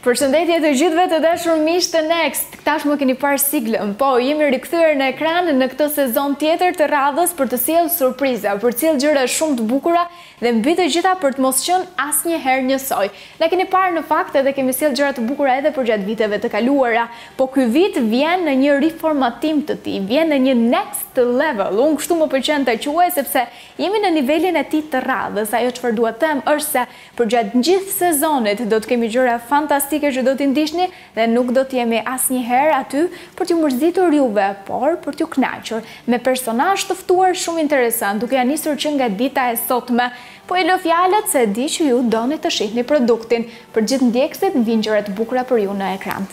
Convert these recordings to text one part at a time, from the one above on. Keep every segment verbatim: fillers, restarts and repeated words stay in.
Përshëndetje të gjithëve të dashur miq të Next. Tashmë keni parë siglën. Po, jemi rikthyer në ekran në këtë sezon tjetër të radhës për të sjellë surpriza, për të sjellë gjëra shumë të bukura dhe mbi të gjitha për të mos qenë asnjëherë njësoj. Ne keni parë në fakt edhe kemi sjellë gjëra të bukura edhe për gjatë viteve të kaluara, po ky vit vjen në një riformatim të tij, vjen në një next level. Unë kështu më pëlqen ta quaj sepse jemi në nivelin e tij të radhës. Ajo çfarë dua të them është se për gjatë gjithë sezonit do të kemi gjëra fantastike që do t'i ndiqni dhe nuk do t'jemi asnjëherë aty për t'ju mërzitur juve, por për t'ju kënaqur me personazh të ftuar shumë interesant, duke ja nisur që nga dita e sotme. Po i lë fjalët se di që ju doni të shihni produktin. Për gjithë ndjekësit vijnë gjëra të bukura për ju në ekran.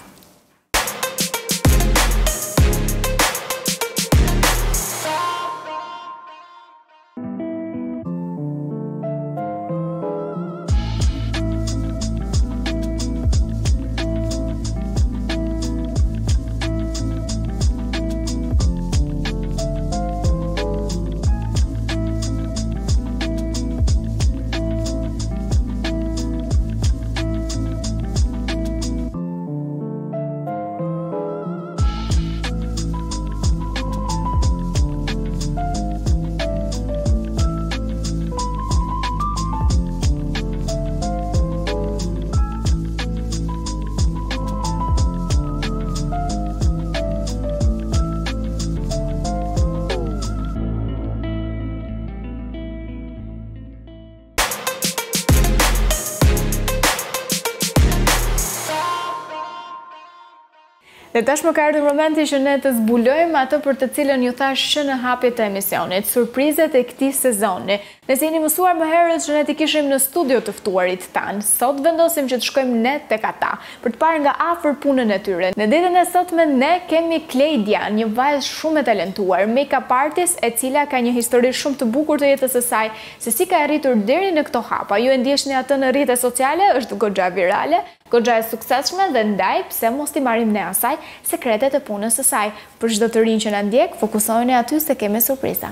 Dhe tash më ka ardhur momenti që ne të zbulojmë atë për të cilën ju thash që në hapjet të emisionit, surprizat e këtij sezoni. Ne jeni mësuar më herët që ne t'i kishim në studio të ftuarit tanë. Sot vendosim që të shkojmë ne tek ata, për të parë nga afër punën e tyre. Në ditën e sotme ne kemi Kleidia, një vajzë shumë e talentuar, make-up artist e cila ka një histori shumë të bukur të jetës së saj, se si ka arritur deri në këto hapa. Ju e ndjeshni atë në rrjetet sociale, është goxha virale, goxha e suksesshme dhe ndaj pse mos t'i marrim ne asaj sekretet e punës së saj. Për çdo të rinj që na ndjek, fokusoheni aty se kemi surpriza.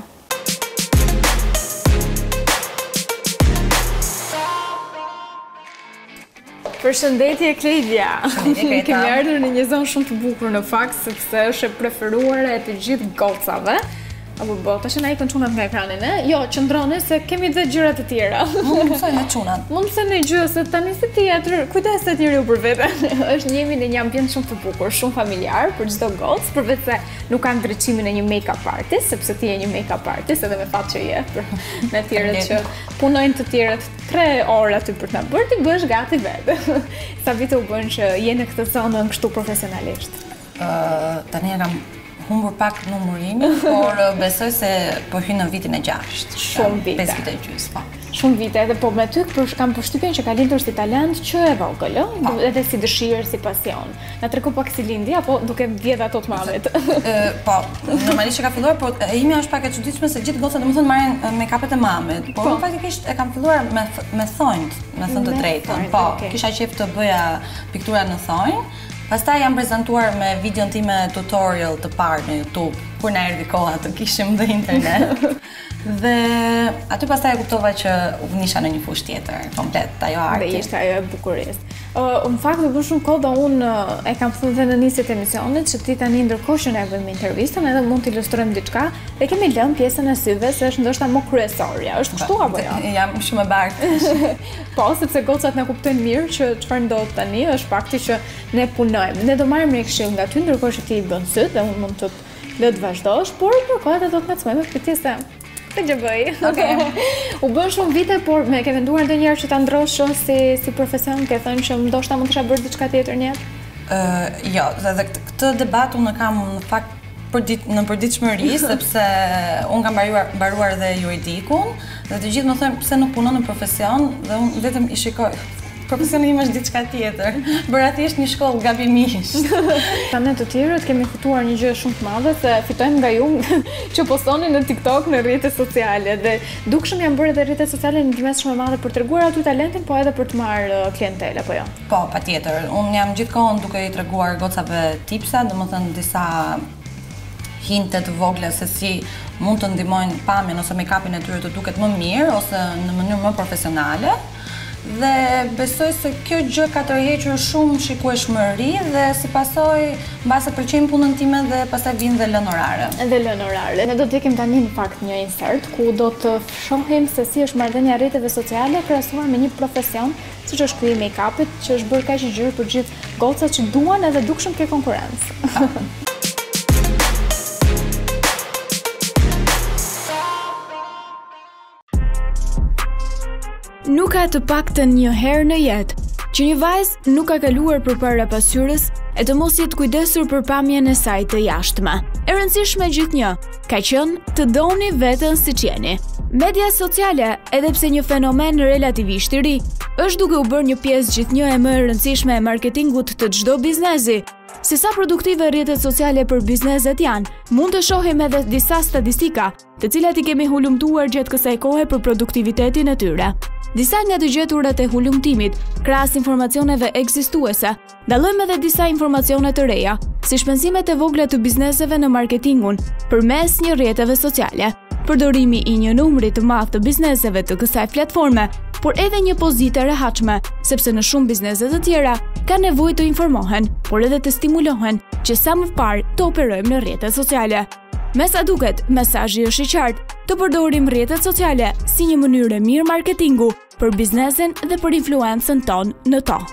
Përshëndetje Kleidia. Kemi ardhur në një zonë shumë të bukur në fakt, sepse është e preferuara e të gjithë gocave. Apo bo, tash na ikën çunat nga ekrani, ne? Jo, qëndroni se kemi dhe gjëra të tjera. Mund të mësoj me çunat. Mund të mësoj një gjë se tani si teatr, kujdes se njeriu për veten. Është jemi në një ambient shumë të bukur, shumë familjar për çdo gocë, përveç se nuk ka ndriçimin e një make-up artist, sepse ti je një make-up artist edhe me fat që je. Me tjerët që punojnë të tjerët tre orë aty për ta bërë, ti bësh gati vetë. Sa vite u bën që je në këtë zonë kështu profesionalisht? Ë, tani e kam humbur pak numërin, por besoj se po hy në vitin e gjashtë. Shumë vite. pesë vite e gjys, po. Shumë vite, edhe po me ty për kam përshtypjen që ka lindur si talent që e vogël, edhe si dëshirë, si pasion. Na tregu pak si lindi apo duke vjedh ato të mamit? Po, normalisht që ka filluar, por e imja është pak e çuditshme se gjithë gocat domethënë marrin make-upet e mamit, por unë faktikisht e kam filluar me me thonjt, me thënë të drejtën. Po, kisha qejf të bëja piktura në thonjë. Pastaj jam prezantuar me videon time tutorial të parë në YouTube, kur na erdhi koha të kishim dhe internet. Dhe aty pastaj e kuptova që u nisha në një fushë tjetër, komplet, ajo arti. Dhe ishte ajo e bukurisë. Uh, në fakt, më bën shumë kohë dhe unë uh, e kam thënë dhe në nisjet e emisionit që ti tani ndërkohë që ne bëjmë intervistën edhe mund t'i ilustrojmë diçka dhe kemi lënë pjesën e syve se është ndoshta më kryesorja. Është kështu apo jo? Jam shumë e bartë. Po, sepse gocat na kuptojnë mirë që çfarë ndodh tani, është fakti që ne punojmë. Ne do marrim një këshill nga ty ndërkohë që ti i bën syt dhe unë mund të lë të vazhdosh, por përkohë do të ngacmojmë me këtë se të gjë bëj. Okay. U bën shumë vite, por me ke venduar ndonjëherë që ta ndrosh si si profesion, ke thënë që ndoshta mund të kisha bërë diçka tjetër në jetë? Uh, jo, dhe këtë debat unë kam në fakt për dit, në përditshmëri, sepse unë kam mbaruar, mbaruar dhe juridikun, dhe të gjithë më thënë pse nuk punon në profesion, dhe unë vetëm i shikoj. Profesioni im është diçka tjetër. Bëra thjesht një shkollë gabimisht. Sa ne të tjerët kemi fituar një gjë shumë të madhe se fitojmë nga ju që postoni në TikTok, në rrjetet sociale dhe dukshëm janë bërë edhe rrjetet sociale një ndërmjet shumë e madhe për treguar aty talentin, po edhe për të marrë klientelë apo jo. Po, patjetër. Unë jam gjithkohon duke i treguar gocave tipsa, domethënë disa hinte të vogla se si mund të ndihmojnë pamjen ose make-upin e tyre të duket më mirë ose në mënyrë më profesionale. dhe besoj se kjo gjë ka tërhequr shumë shikueshmëri dhe si pasojë mbase pëlqejnë punën time dhe pastaj vinë dhe lënë orare. Dhe lënë orare. Ne do të ikim tani në fakt një insert ku do të shohim se si është marrëdhënia e rrjeteve sociale krahasuar me një profesion siç është ky i make-upit, që është bërë kaq i gjerë për gjithë gocat që duan edhe dukshëm ke konkurrencë. Nuk ka të paktën një herë në jetë që një vajzë nuk ka kaluar përpara pasqyrës e të mos jetë kujdesur për pamjen e saj të jashtme. E rëndësishme gjithnjë ka qenë të doni veten siç jeni. Media sociale, edhe pse një fenomen relativisht i ri, është duke u bërë një pjesë gjithnjë e më e rëndësishme e marketingut të çdo biznesi. Si sa produktive rrjetet sociale për bizneset janë, mund të shohim edhe disa statistika, të cilat i kemi hulumtuar gjatë kësaj kohe për produktivitetin e tyre. Disa nga të gjeturat e hulumtimit, krahas informacioneve ekzistuese, dallojmë edhe disa informacione të reja, si shpenzimet e vogla të bizneseve në marketingun përmes një rrjeteve sociale, përdorimi i një numri të madh të bizneseve të kësaj platforme, por edhe një pozitë e rehatshme, sepse në shumë biznese të tjera ka nevojë të informohen, por edhe të stimulohen që sa më parë të operojmë në rrjetet sociale. Me sa duket, mesazhi është i qartë, të përdorim rrjetet sociale si një mënyrë e mirë marketingu për biznesin dhe për influencën tonë në to.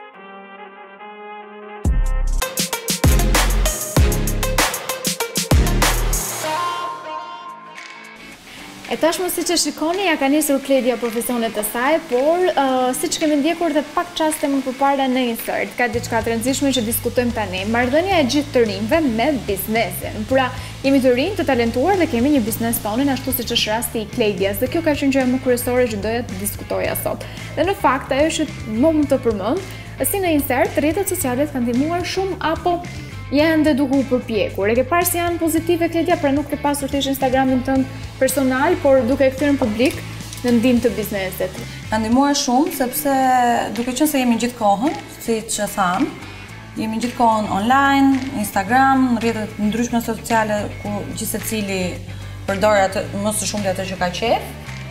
E tashmë si që shikoni, ja ka nisur Kledia profesionet të saj, por uh, si që kemi ndjekur dhe pak qaste më përpara në insert, ka diçka të rëndësishme që diskutojmë tani, marrëdhënia e gjithë të rinjve me biznesin. Pra, jemi të rinj, të talentuar dhe kemi një biznes tonin, ashtu si që është rasti i Kledias, dhe kjo ka qenë gjë më kryesore që doja të diskutoja sot. Dhe në fakt, ajo që më më të përmend, si në insert, rrjetet sociale kanë ndihmuar shumë apo janë dhe duhu përpjekur. E ke parë si janë pozitive, Kledia, pra nuk ke pasur të ish Instagramin tënd personal, por duke e kthyer në publik në ndihmë të biznesit. Ka ndihmuar shumë sepse duke qenë se jemi gjithkohën, siç e tham, jemi gjithkohën online, Instagram, rrjetet ndryshme sociale ku gjithë secili përdor atë më së shumti atë që ka qef.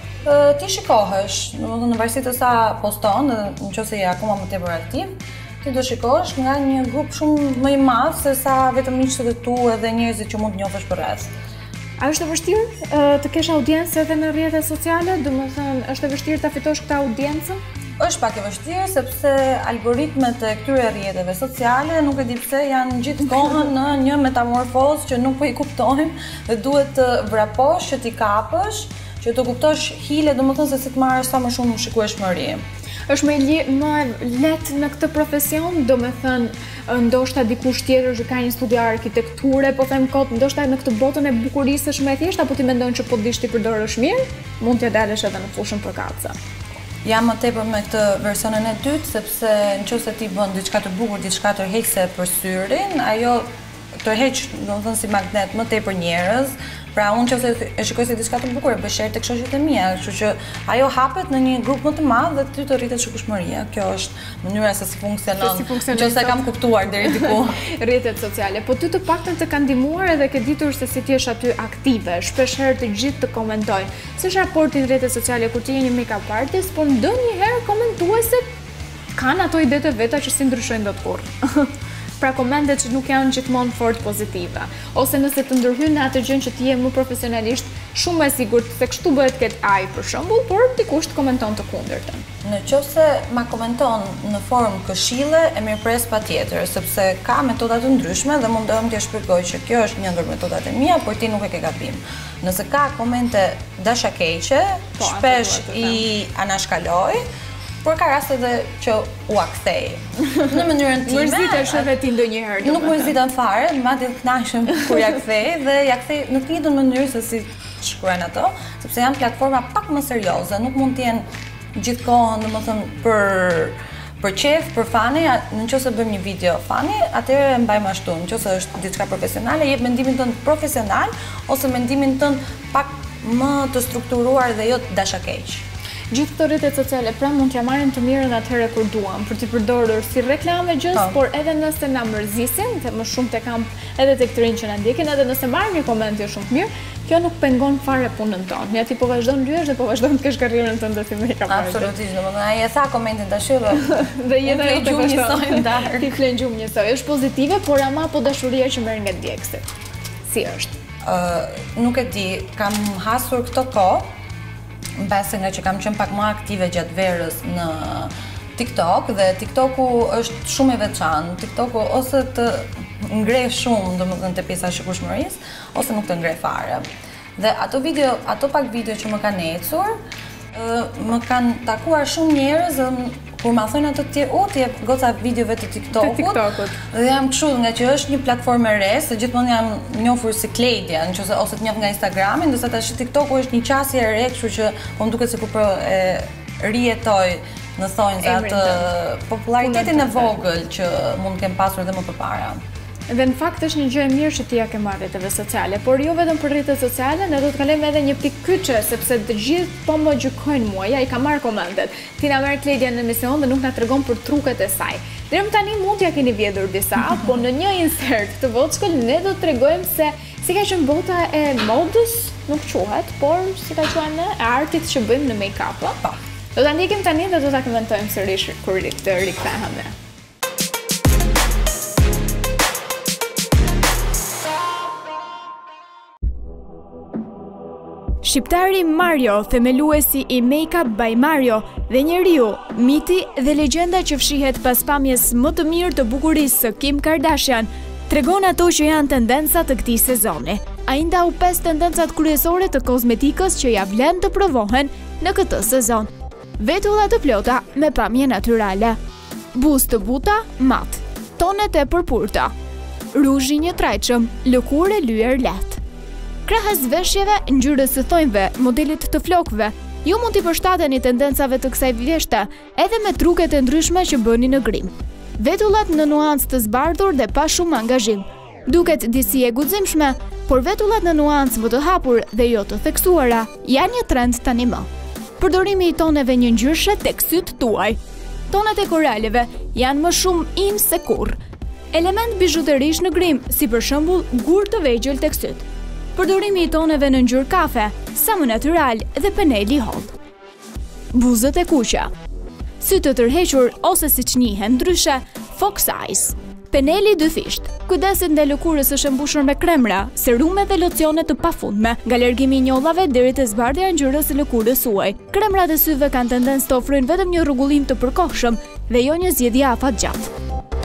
Ti shikohesh, domethënë në varësi të sa poston, nëse je akoma më tepër aktiv, ti do shikosh nga një grup shumë më i madh se sa vetëm miqtë të tu edhe njerëzit që mund të njohësh përreth. A është e vështirë të kesh audiencë edhe në rrjetet sociale? Domethënë, është e vështirë ta fitosh këtë audiencë? Është pak e vështirë sepse algoritmet e këtyre rrjeteve sociale nuk e di pse janë gjithkohën në një metamorfozë që nuk po i kuptojmë dhe duhet të vraposh që t'i kapësh, që të kuptosh hile, domethënë se si të marrësh sa më shumë shikueshmëri. Është më më lehtë në këtë profesion, do me thënë ndoshta dikush tjetër që ka një studio arkitekture, po them kot, ndoshta në këtë botën e bukurisë është më e thjeshtë, apo ti mendon që po dish ti përdorësh mirë, mund t'ja dalësh edhe në fushën përkatëse. Jam më tepër me këtë versionin e dytë, sepse nëse ti bën diçka të bukur, diçka tërheqëse për syrin, ajo tërheq, domethënë si magnet më tepër njerëz. Pra unë që e shikoj se diçka të bukur, e bëj share tek shoqjet e mia, kështu që ajo hapet në një grup më të madh dhe ty të rritet shikueshmëria. Kjo është mënyra se si funksionon. Nëse kam kuptuar deri diku rrjetet sociale. Po ty të paktën të kanë ndihmuar edhe ke ditur se si ti je aty aktive, shpeshherë të gjithë të komentojnë. Si është raporti në rrjetet sociale kur ti je një make-up artist, por ndonjëherë komentuesit kanë ato ide të veta që si ndryshojnë dot kurrë. Pra komentet që nuk janë gjithmonë fort pozitive. Ose nëse të ndërhyn në atë gjë që ti je më profesionalisht, shumë e sigurt se kështu bëhet ket ai për shembull, por dikush të komenton të kundërtën. Nëse ma komenton në formë këshille, e mirëpres patjetër, sepse ka metoda të ndryshme dhe mundohem t'ia shpjegoj që kjo është një ndër metodat e mia, por ti nuk e ke gabim. Nëse ka komente dashakeqe, shpesh i anashkaloj, por ka raste dhe që u akthej. Në mënyrën time. Mërzitesh edhe ti ndonjëherë. Nuk mërziten fare, madje të kënaqem kur ja kthej dhe ja kthej në të njëjtën mënyrë se si shkruajnë ato, sepse janë platforma pak më serioze, nuk mund të jenë gjithkohën, domethënë për për qef, për fani, nëse bëjmë një video fani, atëherë e mbajmë ashtu. Nëse është diçka profesionale, jep mendimin tënd profesional ose mendimin tënd pak më të strukturuar dhe jo dashakeq. gjithë këto rrjetet sociale pra mund t'ja marrim të mirën atëherë kur duam, për t'i përdorur si reklame gjës, por edhe nëse na mërzisin, të më shumë të kam edhe të këtërin që na ndjekin, edhe nëse marrim një koment jo shumë të mirë, kjo nuk pengon fare punën tonë. Ja ti po vazhdon lyesh dhe po vazhdon të kesh karrierën tënde si make-up artist. Absolutisht, domethënë ai e tha komentin tash edhe dhe jeta e gjumë njësoj ndar. Ti flen gjumë njësoj. Është pozitive, por ama po dashuria që merr nga djegësit. Si është? Ë nuk e di, kam hasur këto kohë, mbase nga që kam qenë pak më aktive gjatë verës në TikTok dhe TikToku është shumë i veçantë. TikToku ose të ngrej shumë, domethënë te pjesa e shikueshmërisë, ose nuk të ngrej fare. Dhe ato video, ato pak video që më kanë ecur, më kanë takuar shumë njerëz kur ma thonë ato të tjerë, o, ti e goca videove të TikTokut, dhe jam kështu nga që është një platformë e re, se gjithmonë jam njohur si Kledia, nëse ose të njoh nga Instagrami, ndërsa tash TikToku është një qasje e re, kështu që po më duket sikur po e rijetoj në thonjë atë popularitetin e vogël që mund të kem pasur edhe më përpara. Dhe në fakt është një gjë e mirë që ti ja ke marrë rrjeteve sociale, por jo vetëm për rrjetet sociale, ne do të kalojmë edhe një pikë kyçe, sepse të gjithë po më gjykojnë mua, ja i ka marrë komentet. Ti na merr Kledia në emision dhe nuk na tregon për truket e saj. Deri më tani mund t'ja keni vjedhur disa, po në një insert të Voxkël ne do të tregojmë se si ka qenë bota e modës, nuk quhet, por si ka quajmë ne, e artit që bëjmë në make-up. Po. Do ta ndjekim tani dhe do ta komentojmë sërish kur të rikthehemi. Shqiptari Mario, themeluesi i Makeup by Mario dhe njeriu, miti dhe legjenda që fshihet pas pamjes më të mirë të bukurisë së Kim Kardashian, tregon ato që janë tendencat të këtij sezoni. Ai ndau pesë tendencat kryesore të kozmetikës që ja vlen të provohen në këtë sezon. Vetulla të plota me pamje natyrale, buzë të buta mat, tonet e përpurta, ruzhi një trajtshëm, lëkurë e lyer lehtë. Krahas veshjeve, ngjyrës së thonjve, modelit të flokëve, ju mund t'i përshtateni tendencave të kësaj vjeshte, edhe me truket e ndryshme që bëni në grim. Vetullat në nuancë të zbardhur dhe pa shumë angazhim. Duket disi e guximshme, por vetullat në nuancë më të hapur dhe jo të theksuara janë një trend tani më. Përdorimi i toneve një ngjyrshe tek syt tuaj. Tonet e koraleve janë më shumë in se kurrë. Element bijuterish në grim, si për shembull gur të vegjël tek syt. Përdorimi i toneve në ngjyrë kafe, sa më natyral dhe peneli holl. Buzët e kuqa. Sytë të tërhequr ose siç njihen ndryshe, fox eyes. Peneli dy fisht. Kujdesit ndaj lëkurës është mbushur me kremra, serume dhe locione të pafundme, nga largimi i njollave deri te zbardhja e ngjyrës së lëkurës suaj. Kremrat e syve kanë tendencë të ofrojnë vetëm një rregullim të përkohshëm dhe jo një zgjedhje afatgjatë.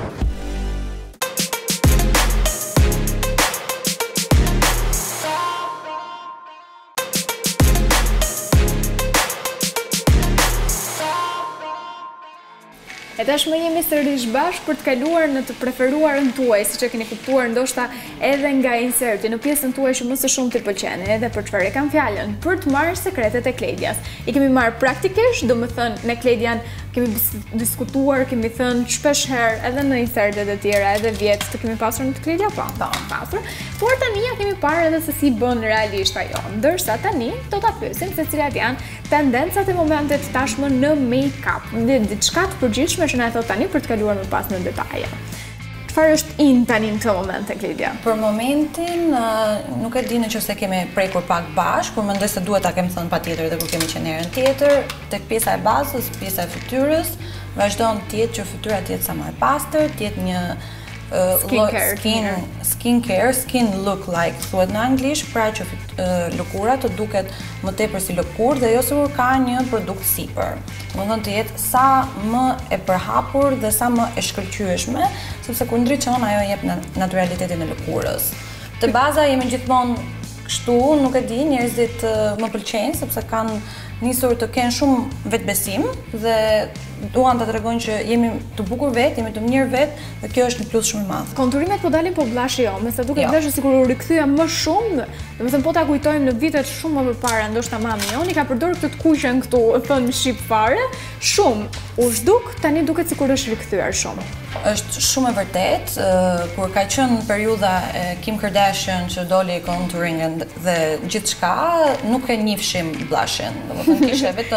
E tashmë jemi sërish bashkë për të kaluar në të preferuarën tuaj, siç e keni kuptuar ndoshta edhe nga inserti, në pjesën tuaj që më së shumti pëlqen, edhe për çfarë kam fjalën, për të marrë sekretet e Kledias. I kemi marrë praktikisht, domethënë me Kledian kemi diskutuar, kemi thënë shpesh herë edhe në insertet e tjera, edhe vjet të kemi pasur në të Kledia, po, po, pasur. Por tani ja kemi parë edhe se si bën realisht ajo. Ndërsa tani do ta pyesim se cilat janë tendencat e momentit tashmë në make-up, dhe diçka të përgjithshme që na e thot tani për të kaluar më pas në detaje. Çfarë është in tani në këtë moment, Kledia? Për momentin, nuk e di nëse kemi prekur pak bashkë, por mendoj se duhet ta kem thënë patjetër edhe kur kemi qenë herën tjetër, tek pjesa e bazës, pjesa e fytyrës, vazhdon të jetë që fytyra të jetë sa më e pastër, të jetë një skincare, skincare, skin look like, thuhet në anglisht, pra që lëkura të duket më tepër si lëkurë dhe jo sikur ka një produkt sipër. Domethënë të jetë sa më e përhapur dhe sa më e shkëlqyeshme, sepse kur ndriçon ajo jep natyralitetin e lëkurës. Te baza jemi gjithmonë kështu, nuk e di, njerëzit më pëlqejnë sepse kanë nisur të kenë shumë vetbesim dhe duan ta tregojnë që jemi të bukur vetë, jemi të mirë vetë dhe kjo është një plus shumë i madh. Konturimet po dalin po blashi jo, me sa duket vesh sikur u rikthya më shumë, domethënë po ta kujtojmë në vitet shumë më përpara, ndoshta mami joni ka përdorur këtë të kuqen këtu, e thon shqip fare, shumë. U zhduk, tani duket sikur është rikthyer shumë. Është shumë e vërtet, kur ka qenë periudha e Kim Kardashian që doli contouring dhe gjithçka, nuk e njihshim blushin. Domethënë kishte vetëm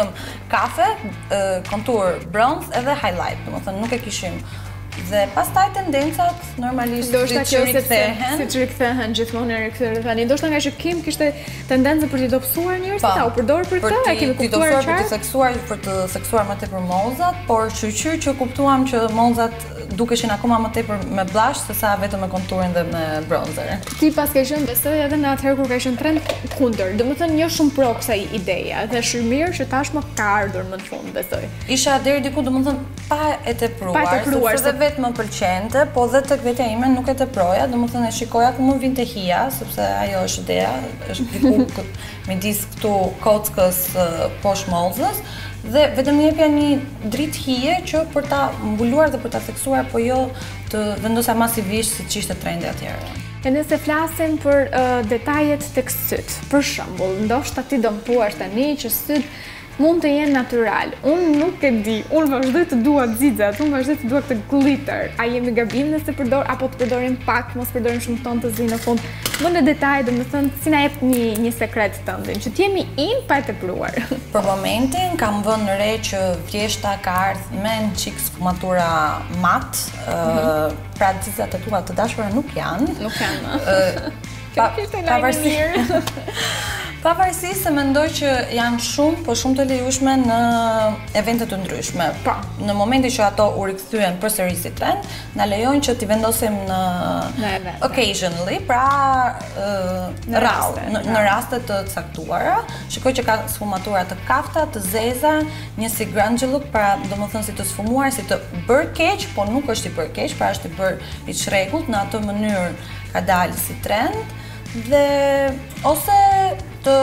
kafe, kontur bronze edhe highlight, do të thënë nuk e kishim. Dhe pastaj tendencat normalisht siç rikthehen, siç rikthehen gjithmonë rikthehen tani. Ndoshta nga që Kim kishte tendencë për t'i dobësuar njerëzit, ta u përdor për këtë, e kemi kuptuar çfarë? Për të seksuar, për të seksuar më tepër mozat, por shqyr që kuptuam që mozat dukeshin akoma më tepër me blush sesa vetëm me konturin dhe me bronzer. Ti pas ke qenë besoj edhe në atëherë kur ka qenë trend kundër, domethënë jo shumë pro kësaj ideja, dhe është mirë që tashmë ka ardhur më në fund, besoj. Isha deri diku domethënë pa e tepruar, sepse vetë më pëlqente, po dhe tek vetja ime nuk e teproja, domethënë e shikoja ku më vinte hija, sepse ajo është ideja, është diku midis këtu kockës poshtë mozës. Dhe vetëm i jepja një dritë hije që për ta mbuluar dhe për ta seksuar, po jo të vendosja masivisht siç ishte trendi atëherë. E nëse flasim për uh, detajet tek syt, për shembull, ndoshta ti do më thuash tani që syt mund të jenë natyral. Unë nuk e di, unë vazhdoj të dua xixat, unë vazhdoj të dua këtë glitter. A jemi gabim nëse përdor apo të përdorim pak, mos përdorim shumë ton të zi në fund. Më në detaj, domethënë, si na jep një një sekret tëndim, që t'jemi in pa e tepruar. Për momentin kam vënë re që vjeshta ka ardhur me një çik sfumatura mat, mm-hmm. pra xixat e tua të dashura nuk janë. Nuk janë. Pa, pavarësisht Pavarësisht se mendoj që janë shumë, po shumë të lejushme në evente të ndryshme. Pa. Në momentin që ato u rikthyen përsëri si trend, na lejojnë që t'i vendosim në, në occasionally, pra uh, në rall, raste, në, në raste të caktuara. Shikoj që ka sfumatura të kafta, të zeza, një si grunge look, pra domethënë si të sfumuar, si të bërë keq, po nuk është i bërë keq, pra është i bërë i çrregullt, në atë mënyrë ka dalë si trend. Dhe ose të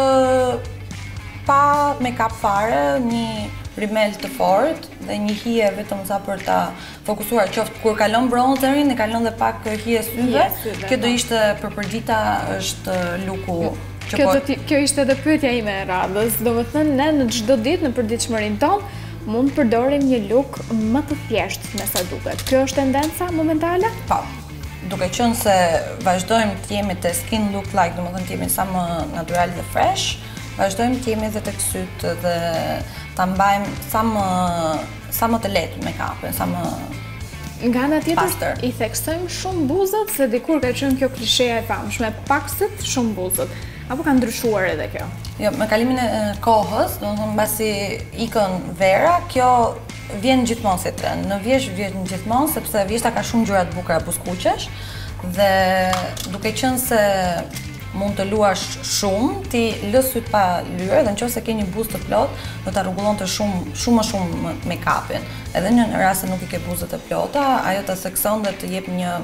pa make-up fare, një rimel të fortë dhe një hije vetëm sa për ta fokusuar, qoftë kur kalon bronzerin, e kalon dhe pak hije syve. Kjo do ishte përpërdita, është looku që kjo, po... ti, kjo ishte edhe pyetja ime e radhës. Domethënë ne në çdo ditë në përditshmërinë tonë mund të përdorim një look më të thjeshtë me sa duket. Kjo është tendenca momentale? Po. Duke qenë se vazhdojmë të jemi te skin look like, domethënë të jemi sa më natural dhe fresh, vazhdojmë të jemi edhe tek syt dhe ta mbajmë sa më sa më të lehtë make-upin, sa më nga ana tjetër pastor. I theksojmë shumë buzët, se dikur ka qenë kjo klisheja e famshme, pak syt, shumë buzët. Apo ka ndryshuar edhe kjo? Jo, me kalimin e kohës, domethënë mbasi ikën vera, kjo vjen gjithmonë si trend. Në vjesh vjen gjithmonë sepse vjeshta ka shumë ngjyra të bukura buzëkuqesh dhe duke qenë se mund të luash shumë, ti lë syt pa lyer dhe nëse ke një buzë të plotë, do ta rregullonte shumë shumë më shumë make-upin. Edhe në rast se nuk i ke buzët e plota, ajo ta sekson dhe të jep një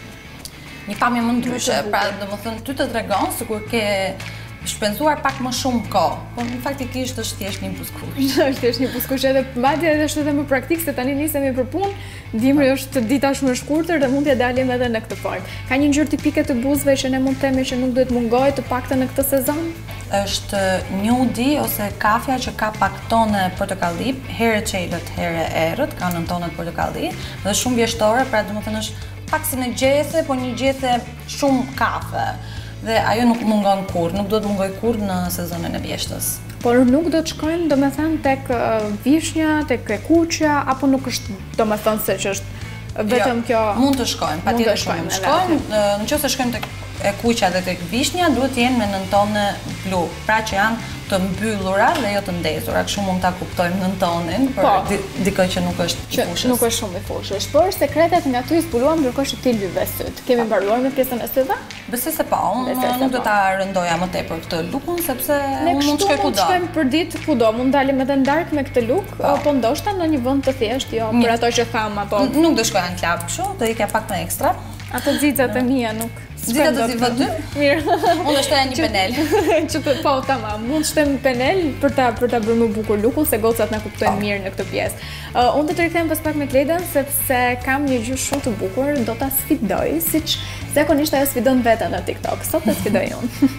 një pamje më ndryshe. Pra, domethënë ty të tregon sikur ke shpenzuar pak më shumë kohë, po në faktikisht është thjesht një buzëkuq. Është thjesht një buzëkuq, edhe madje edhe është edhe më praktik se tani nisemi për punë, dimri është dita shumë e shkurtër dhe mund t'ja dalim edhe në këtë formë. Ka një ngjyrë tipike të buzëve që ne mund të themi që nuk duhet mungojë të paktën në këtë sezon? Është nude ose kafja që ka pak tone portokalli, herë çelët, herë errët, ka nën tonet portokalli, dhe shumë vjeshtore, pra domethënë është pak si në gjethe, po një gjethe shumë kafe. Dhe ajo nuk mungon kurrë, nuk do të mungoj kurrë në sezonin e vjeshtës. Por nuk do të shkojmë domethënë tek uh, vishnja, tek e kuqja, apo nuk është domethënë se që është vetëm jo, kjo. Mund të shkojmë, patjetër shkojmë. Shkojmë, nëse shkojmë tek e kuqja dhe tek vishnja, duhet të jenë me nëntone blu, pra që janë të mbyllura dhe jo të ndezura, kështu mund ta kuptojmë nëntonin, por po, dikoj që nuk është i fushës. Nuk është shumë i fushës, por sekretet nga ty zbuluam ndërkohë që ti lyve syt. Kemi mbaruar me pjesën e syve? Besoj se po, unë nuk do ta rëndoja më tepër këtë lookun sepse unë mund të shkoj kudo. Ne shkojmë për ditë kudo, mund dalim edhe në darkë me këtë look, po ndoshta në një vend të thjeshtë, jo për ato që tham apo. Nuk do shkoja në klub kështu, do ikja pak më ekstra. Ato xixat e mia nuk. Xixat do t'i vë dy? Mirë. Unë do shtoja një penel. Që të po, tamam. Mund të shtojmë penel për ta për ta bërë më bukur lookun, se gocat na kuptojnë mirë në këtë pjesë. Uh, unë do të rikthem pas pak me Kledën sepse kam një gjë shumë të bukur, do ta sfidoj, siç zakonisht ajo sfidon veten në TikTok. Sot ta sfidoj unë.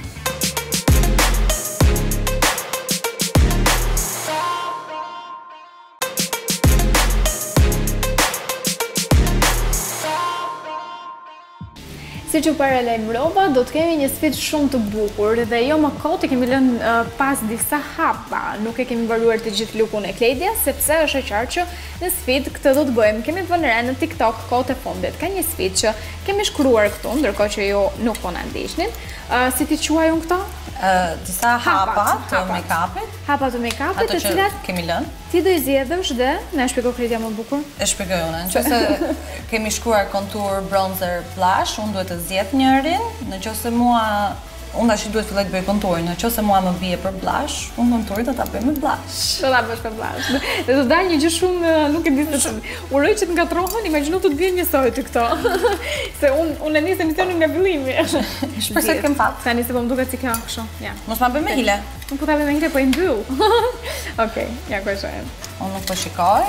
Si që paralajmërova, do të kemi një sfidë shumë të bukur dhe jo më kot e kemi lënë uh, pas disa hapa. Nuk e kemi mbaruar të gjithë lukun e Kledias, sepse është e qartë që në sfidë këtë do të bëjmë. Kemi vënë re në TikTok kohët e fundit. Ka një sfidë që kemi shkruar këtu, ndërkohë që ju nuk po na ndiqnin. Uh, si ti quaj unë këto? Uh, disa hapa të make-upit. Hapa të make-upit, të cilat kemi lënë. Ti do i zgjedhësh dhe na shpjegoj Kledia më bukur. E shpjegoj unë. Nëse kemi shkruar contour, bronzer, blush, unë duhet të zgjedh njërin. Nëse mua unë tash duhet filloj të bëj contourin. Nëse mua më bie për blush, unë contourin do ta bëj me blush. Do ta bësh me blush. Dhe do dalë një gjë shumë, nuk e di se uroj që të ngatrohen, imagjino të të bien njësoj të këto. Se unë unë e nis emisionin nga fillimi. Shpresoj të kem fat. Tani se po më duket si kjo kështu. Ja. Mos ma bëj me hile. Nuk po ta bëj me hile, po i mbyll. Okej, ja ku është. Unë nuk po shikoj.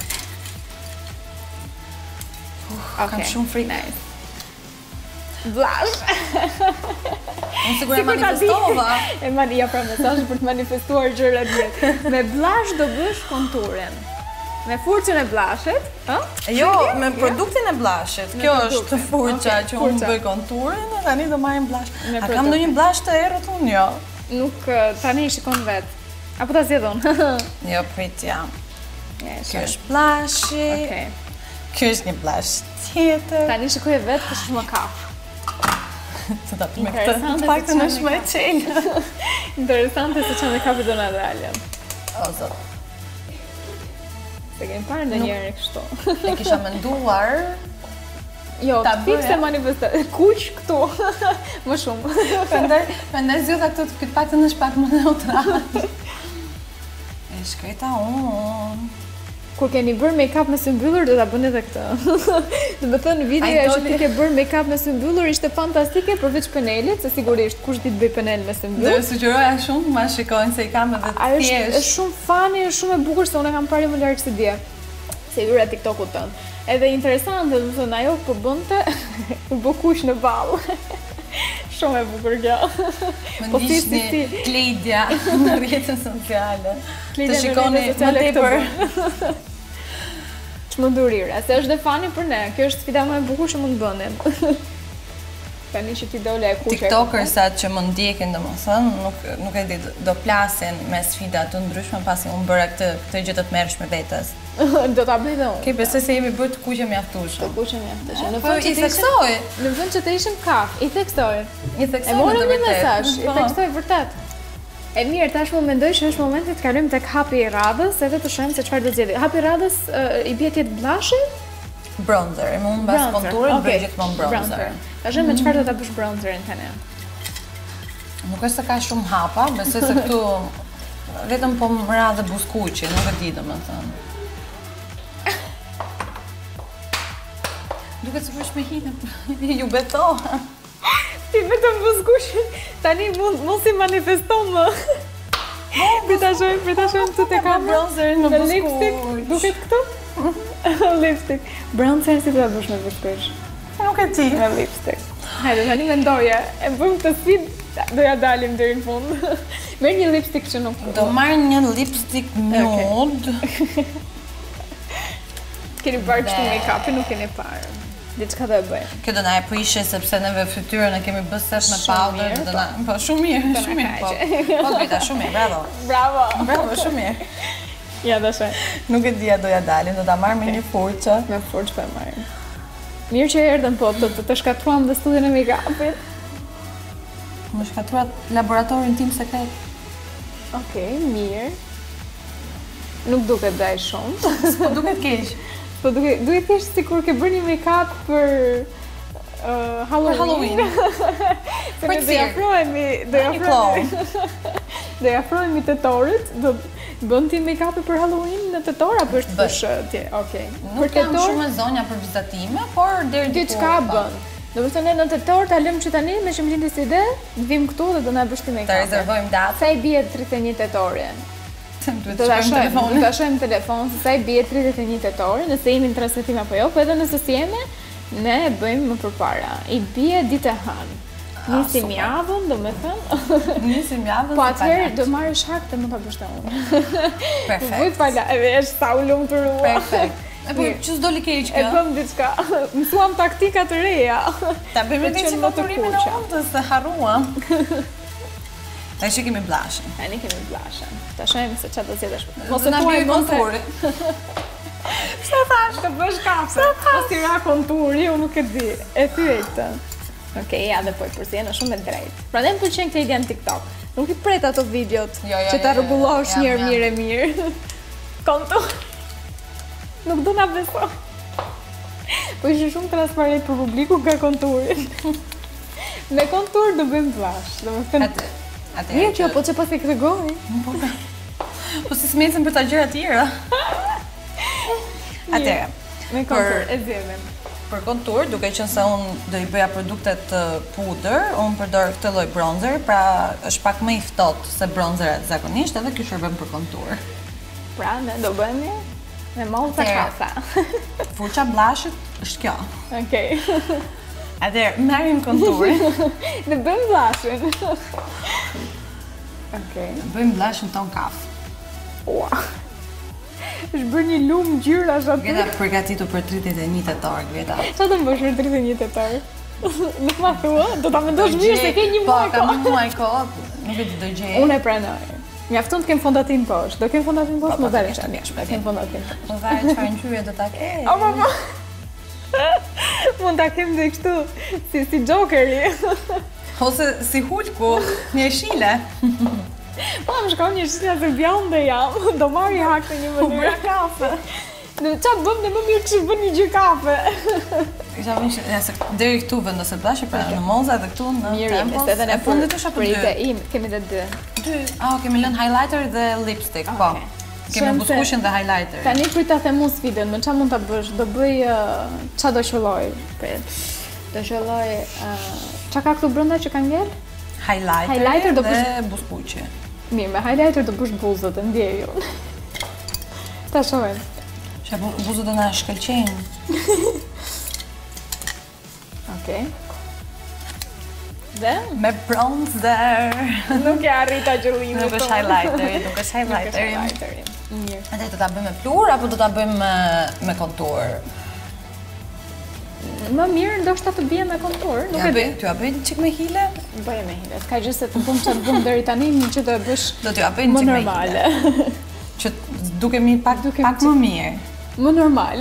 Kam shumë frikë. Blush. Unë sigur e manifestova. E Maria pra mesazh për të manifestuar gjëra tjera. Me blush do bësh konturin. Me furçën e blushit, ë? Jo, me produktin e blushit. Kjo është furça që unë bëj konturin dhe tani do marrim blush. A kam ndonjë blush të errët unë? Jo. Nuk tani shikon vet. Apo ta zgjedh unë? Jo, prit jam. Kjo është blushi. Okej. Kjo është një blush tjetër. Tani shikoj vet kush është më kaf. Se ta me këtë, të pak të në shme e qelë. Interesante se që me kapi do në daljen. O, zot. Se kemi parë në njëri kështu. E kisha menduar... Jo, të fikë se manifestat. Kuq këtu. Më shumë. Pëndaj zjodha këtu të këtë pak të në shpak më neutral. E shkreta unë. Kur keni bërë make-up me sy mbyllur, do ta bëni edhe këtë. Do të thënë videoja që ti ke bërë make-up me sy mbyllur ishte fantastike përveç penelit, se sigurisht kush di të bëj penel me sy mbyllur. Do sugjeroja shumë, ma shikojnë se i kam edhe të thjesht. Është shumë fani, është shumë e bukur se unë e kam parë më larg se dje. Se hyra TikTok-ut tënd. Edhe interesante, do të thënë ajo po bënte u bë kush në ball. Shumë e bukur kjo. Po ndiqni Kledia në rrjetet sociale. Të shikoni më tepër. Çmendurira, se është dhe fani për ne. Kjo është sfida më e bukur që mund të bënim. Tani që ti dole e kuqe. TikTokersat që më ndjekin, domethënë, nuk nuk e di, do plasin me sfida të ndryshme pasi unë bëra këtë këtë gjë të tmerrshme vetes. Do ta bëj dhe unë. Ke besoj se jemi bërë të kuqe mjaftueshëm. Të kuqe mjaftueshëm. Në fund i theksoj. Në vend që të ishim kaf, i theksoj. I theksoj. E morëm një mesazh, i theksoj vërtet. E mirë, tashmë mendoj që është momenti të kalojmë tek hapi i radhës, edhe të shohim se çfarë do zgjidhim. Hapi i radhës i bie tjetër blushi? Bronzer. Më unë mbas konturin bëj gjithmonë bronzer. Tash me çfarë do ta bësh bronzerin tani? Nuk është se ka shumë hapa, besoj se këtu vetëm po më ra dhe buzkuqi, nuk e di domethënë. Duket se bësh me hinë. Ju betoha. Ti vetëm buzkuqin. Tani mund mos i manifeston më. Prita shojmë, prita shojmë të te kamë bronzerin në lipstick. Duket këtu? Lipstick. Bronzerin si të bësh me buzkuq? Nuk e ti. Me lipstick. Hajde, tani mendoje. E bëjmë të sfidë, do ja dalim deri në fund. Merr një lipstick që nuk. Do marr një lipstick nude. Keni parë kështu make-upin, nuk keni parë. Diçka do e bëjmë. Kjo do na e prishe sepse neve fytyrën e kemi bërë set me powder, do na, po shumë mirë, shumë mirë, po. Po Grita, shumë mirë, bravo. Bravo. Bravo, shumë mirë. Ja dashaj. Nuk e di a do ja dalin, do ta marr me një furçë. Me furçë po e marrim. Mirë që erdhën po të të shkatruam dhe studion e make-upit. Më shkatruat laboratorin tim sekret. Okej, mirë. Nuk duket daj shumë. Po duket keq. Po duke, duke thjesht sikur ke bërë një make-up për uh, Halloween. Për Halloween. Se ne do afrohemi, do afrohemi. Do afrohemi tetorit, do bën ti make-up për Halloween në tetor apo është push ti? Okej. Nuk kam shumë zonja për vizatime, por deri diku çka bën. Do të thonë në tetor ta lëm që tani me që më lindi si ide, vim këtu dhe do na bësh ti make-up. Ta rezervojmë datë. Sa i bie tridhjetë e një tetorin? Do ta shohim, do ta shohim telefon se sa i bie tridhjetë e një tetorin, nëse jemi në transmetim apo jo, po edhe nëse si jemi, ne e bëjmë më përpara. I bie ditë e hënë. Nisim javën, domethënë. Nisim javën. Po atëherë do marrësh hak të mund ta bësh ta unë. Perfekt. Vuj pala, edhe është sa u lumtur. Perfekt. E po që s'doli keq E kjo. bëm diçka. Mësuam taktika të reja. Ta bëjmë Për një qenë që më të konfurimin e kuqa. untës se harruam. Ta që kemi blashin. Tani kemi blashen. Ta shohim se çfarë do zgjedhësh. Mos Do e na thuaj bie mos e konturi. Çfarë thash? Të bësh kafe. Mos i ra konturi, unë nuk e di. E thyej këtë. Okej, ja dhe po i përzien është shumë e drejtë. Prandaj më pëlqen këtë ide në TikTok. Nuk i pret ato videot Jo, jo, që ta jo, jo, rregullosh jam, njërë jam. mirë e mirë. Kontur. Nuk do na besoj. Po ishte shumë transparent për publiku nga konturin. Me kontur do bëjmë blash. Domethënë, Atë. Atë. mirë që po që pas e tregoj. Po si smecën për ta gjëra tjera. Atëherë, Me kontur, e zgjedhim. për kontur, duke qenë se unë do i bëja produktet të pudër, unë përdor këtë lloj bronzer, pra është pak më i ftohtë se bronzerat zakonisht, edhe ky shërben për kontur. Pra, ne do bëhemi me mollë të Atëherë. kafa. Fuqa bllashit është kjo. Okej. Atëherë, marrim konturin, Ne bëjmë blashin. Okej. bëjmë blashin ton kaf. Ua. është bërë një lumë gjyrash aty. Greta përgatitur për tridhjetë e një tetor, Greta. Qa të më bësh për tridhjetë e një tetor? Nuk ma thua? Do ta mendosh mirë se ke një Po, muaj kam kohë. një muaj kohë, nuk e di do gjej. Unë e pranoj. Mjafton të kem fondatin poshtë. Do kem fondatin poshtë, Po, më po, dalë ishte shani. mirë, Do kem fondatin poshtë. Po varet çfarë ngjyre do ta ke. O, po, po. Mund ta kem dhe kështu, si, si Jokeri. Ose si Hulku, një shile. Po, më shkon një shqia se bjonde jam. Do marri hak në një mënyrë. kafe. Në qa bëm dhe më mirë kështë bën një gjë kafe. Isha vënë që nëse deri këtu vendoset blashe, pra në Monza dhe këtu në Mirë, jemi, Tempos. se edhe E në fundit është apo për ide dy? im, kemi dhe dy. Dy. Ah, kemi lënë highlighter dhe lipstick, po. Okej. Kemi Shem se- buskushin dhe highlighter. Tani për ta themu sfidën, më qa mund ta bësh? Do bëj, uh, qa do qëlloj? Prit. Do qëlloj, uh, qa ka këtu brënda që ka ngell? Highlighter, Highlighter do dhe bësh- buskuqi. Mirë, me highlighter do bësh buzët, e ndjej unë. Ta shohem. Që bu- buzët do na shkëlqejnë. Okej. Dhe? Me bronzer. Nuk e arrita qëllimin. Nuk është highlighteri, nuk është Nuk është highlighteri. highlighteri. Mirë. Atë do ta bëjmë me plur apo do ta bëjmë me, me kontur? Më mirë ndoshta të bie me kontur, nuk Ja e di. bëj, ty ja bëj çik me hile? Bëje me hile. S'ka gjë se të bëm çfarë bëm deri tani, një që do e bësh Do t'ju ja bëj më çik me normale. hile. Që dukemi pak Dukemi pak çik- më mirë. Më normal.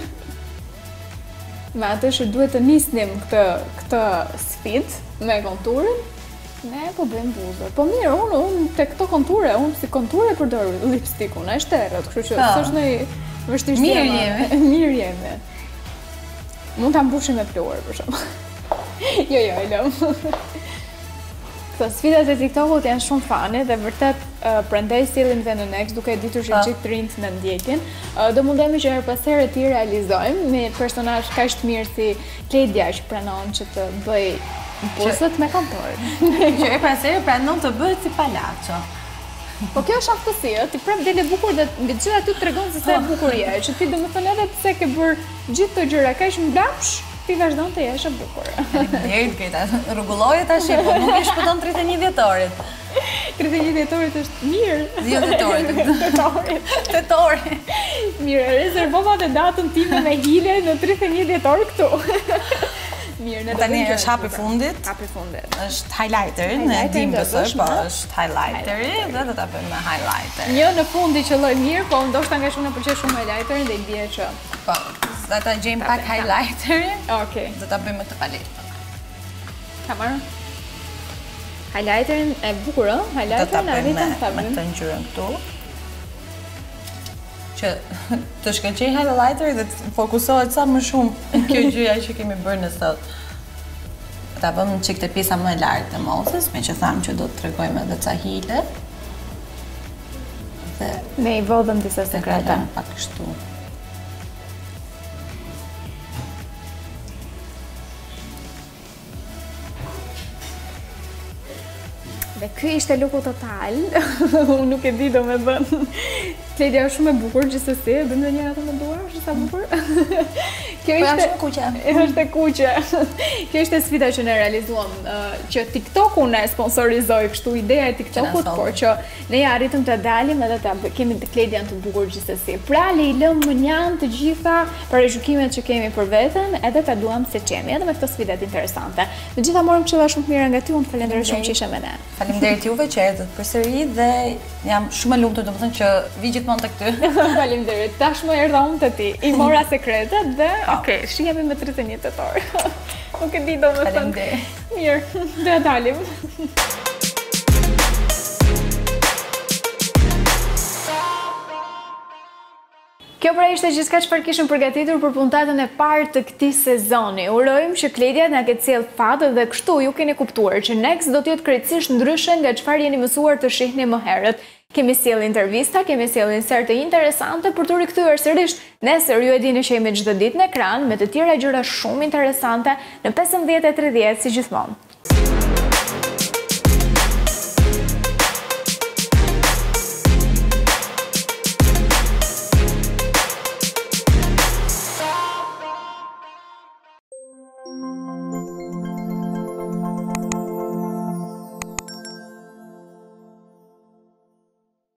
Me atë që duhet të nisnim këtë këtë sfidë me konturin, ne po bëjmë buzë. Po mirë, unë unë te këto konture, unë si konture përdor lipstickun, është errët, kështu që Po. s'është në vështirësi. Mirë e madhe. jemi. Mirë jemi. Mund ta mbushim me pluhur për shembull. Jo, jo, e lëm. Këto sfidat e TikTokut janë shumë fani dhe vërtet uh, prandaj sillim dhe në Next duke ditur që Po. gjithë të rinjt në ndjekin. Uh, do mundemi që her pas here ti realizojmë me personazh kaq të mirë si Kledia që pranon që të bëj buzët me kontor. Që e pra se pranon të bëhet si palaço. Po kjo është aftësi, ë, ti prap del e bukur dhe nga gjithë aty tregon se sa e bukur je, që ti domethënë edhe pse ke bër gjithë këto gjëra kaq mbrapsh, ti vazhdon të jesh e bukur. Faleminderit Greta. Rregulloje tash, po nuk e shpëton tridhjetë e një vjetorit. tridhjetë e një vjetorit është mirë. Jo vjetorit. Tetorit. Tetori. Mirë, rezervova të datën time me hile në tridhjetë e një vjetor këtu. Mirë, ne do Tani bëjmë është hapi fundit. Hapi fundit. Është highlighteri, ne Highlighteri dim do besoj, bësh po me- është highlighteri dhe do ta bëjmë me highlighter. Një në fund i qëlloj mirë, po ndoshta nga shumë në pëlqej shumë highlighterin dhe i bie që. Po, do ta gjejmë pak highlighterin, Okej. do ta bëjmë me këtë paletë. Ka marrë? Highlighterin e bukur, ë? Do ta Highlighterin bëjmë arritëm me, ta me bëjmë. këtë ngjyrën këtu. Që të shkëlqej highlighteri dhe të fokusohet sa më shumë në kjo gjëja që kemi bërë në sot. Ta bëmë çik të pjesa më e lartë të mosës, me që thamë që do të tregojmë edhe ca hile. Dhe Ne i vodhëm disa të sekrete. kalojmë pak kështu. Dhe ky ishte luku total. Unë nuk e di do me bën Kledia është shumë e bukur gjithsesi, bën ndonjëherë ato me duar, është sa bukur. Kjo Po jam ishte shumë kuqe. Është e kuqe. Kjo ishte sfida që ne realizuam, uh, që TikTok-u ne sponsorizoi, kështu ideja e TikTok-ut, por që ne ja arritëm të dalim edhe ta kemi të Kledian të bukur gjithsesi. Pra le i lëm mënjan të gjitha parashikumet që kemi për veten, edhe ta duam se çemi, edhe me këto sfidat interesante. Të gjitha morëm këshilla shumë të mira nga ty, unë falenderoj shumë që ishe me ne. Faleminderit juve që erdhët përsëri dhe jam shumë e lumtur domethënë që vi gjithmonë tek ty. Faleminderit. Tashmë erdha unë te ti. I mora sekretet dhe okay, shihemi me tridhjetë e një tetor. Nuk e di domethënë. Faleminderit. Mirë, do dalim. Kjo pra ishte gjithçka çfarë kishim përgatitur për puntatën e parë të këtij sezoni. Urojmë që Kledia na ketë sjell fat dhe kështu ju keni kuptuar që Next do të jetë krejtësisht ndryshe nga çfarë jeni mësuar të shihni më herët. Kemi sjell intervista, kemi sjell inserte interesante për të rikthyer sërish. Nesër ju e dini që jemi çdo ditë në ekran me të tjera gjëra shumë interesante në pesëmbëdhjetë e tridhjetë si gjithmonë.